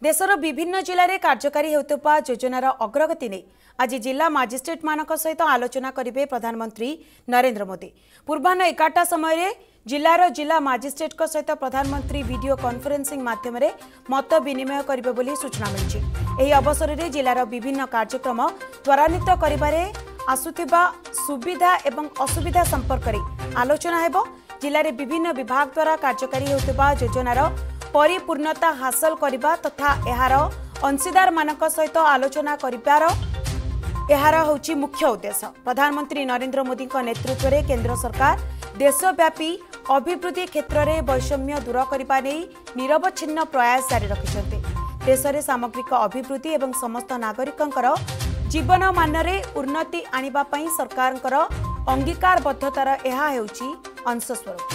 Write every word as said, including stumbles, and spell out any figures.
देशर विभिन्न जिले में कार्यकारी होता योजनार अग्रगति नहीं आज जिला मजिस्ट्रेट मान सहित आलोचना करेंगे प्रधानमंत्री नरेंद्र मोदी। पूर्वाह्न एगारटा समय जिलार जिला मजिस्ट्रेट सहित प्रधानमंत्री वीडियो कॉन्फ्रेंसिंग माध्यम मत विनिमय करेंगे बोली सूचना मिली। अवसर में जिलार विभिन्न कार्यक्रम त्वरान्वित करिबारे आसुथिबा सुविधा एवं असुविधा संपर्क में आलोचना हेबो। जिले में विभिन्न विभाग द्वारा कार्यकारी होता योजनार परिपूर्णता हासिल करने तथा यार अंशीदार मानक सहित आलोचना करिबार यार होची मुख्य उद्देश्य। प्रधानमंत्री नरेंद्र मोदी नेतृत्व में केंद्र सरकार देशव्यापी अभिवृद्धि क्षेत्र में वैषम्य दूर करने निरवच्छिन्न प्रयास जारी रखिछन्ते। देश में सामग्रिक अभिवृद्धि एवं समस्त नागरिकंकर जीवन मान रे उन्नति आनिबा पई सरकारंकर अंगीकारबद्धतार यह हेउची अंशस्वरूप।